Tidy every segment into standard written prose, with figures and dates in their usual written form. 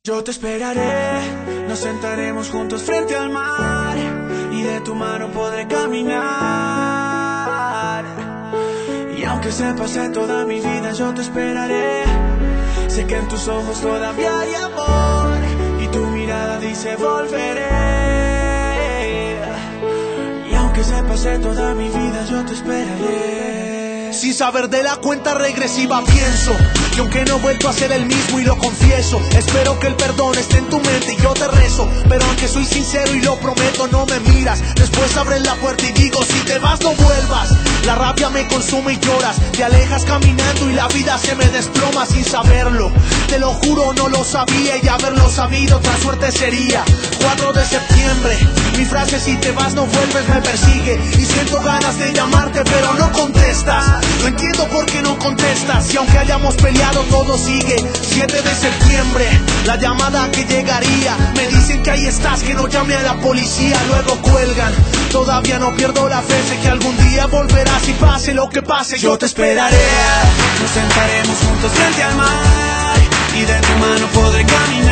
Yo te esperaré, nos sentaremos juntos frente al mar y de tu mano podré caminar. Y aunque se pase toda mi vida, yo te esperaré. Sé que en tus ojos todavía hay amor y tu mirada dice volveré. Y aunque se pase toda mi vida, yo te esperaré. Sin saber de la cuenta regresiva pienso que aunque no he vuelto a ser el mismo y lo confieso, espero que el perdón esté en tu mente y yo te rezo. Pero aunque soy sincero y lo prometo, no me miras. Después abres la puerta y digo, si te vas no vuelvas. La rabia me consume y lloras, te alejas caminando y la vida se me desploma sin saberlo. Te lo juro, no lo sabía y haberlo sabido otra suerte sería. 4 de septiembre, mi frase si te vas no vuelves me persigue. Y siento ganas de llamarte pero no contestas. No entiendo por qué no contestas y aunque hayamos peleado todo sigue. 7 de septiembre, la llamada que llegaría. Me dicen que ahí estás, que no llame a la policía. Luego cuelgan, todavía no pierdo la fe. Sé que algún día volverás y pase lo que pase yo te esperaré. Nos sentaremos juntos frente al mar y de tu mano podré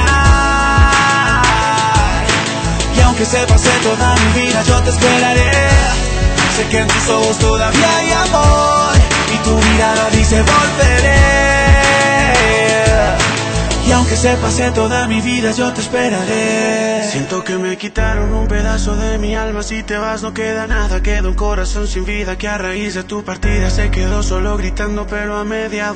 caminar. Y aunque se pase toda mi vida, yo te esperaré. Sé que en tus ojos todavía hay amor y tu mirada dice volveré. Y aunque se pase toda mi vida, yo te esperaré. Siento que me quitaron un pedazo de mi alma. Si te vas no queda nada, queda un corazón sin vida que a raíz de tu partida se quedó solo gritando pero a media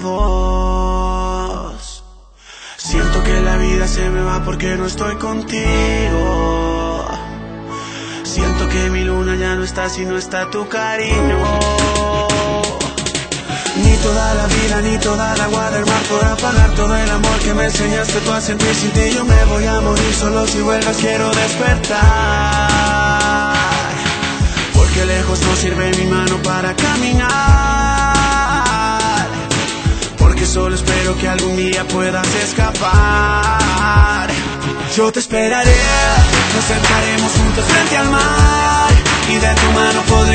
voz. Siento que la vida se me va porque no estoy contigo. Siento que mi luna ya no está si no está tu cariño. Ni toda la vida, ni toda el agua del mar podrá pagar todo el amor que me enseñaste tú a sentir. Sin ti yo me voy a morir, solo si vuelvas quiero despertar. Porque lejos no sirve mi mano para caminar. Porque solo espero que algún día puedas escapar. Yo te esperaré, nos sentaremos juntos frente al mar y de tu mano podré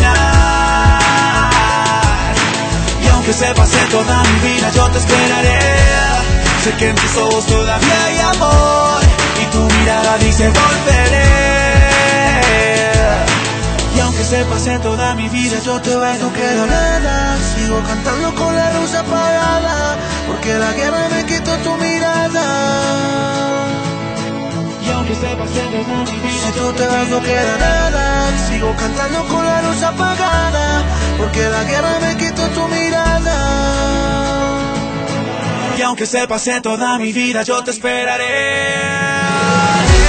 caminar. Y aunque se pase toda mi vida, yo te esperaré. Sé que en tus ojos todavía hay amor y tu mirada dice volveré. Y aunque se pase toda mi vida, yo te voy a no queda nada, sigo cantando con la luz apagada, porque la guerra me quitó tu mirada. Y aunque se pase toda mi vida, si tú te vas no queda nada, sigo cantando con la luz apagada, porque la guerra me quitó tu mirada. Y aunque se pase toda mi vida, yo te esperaré.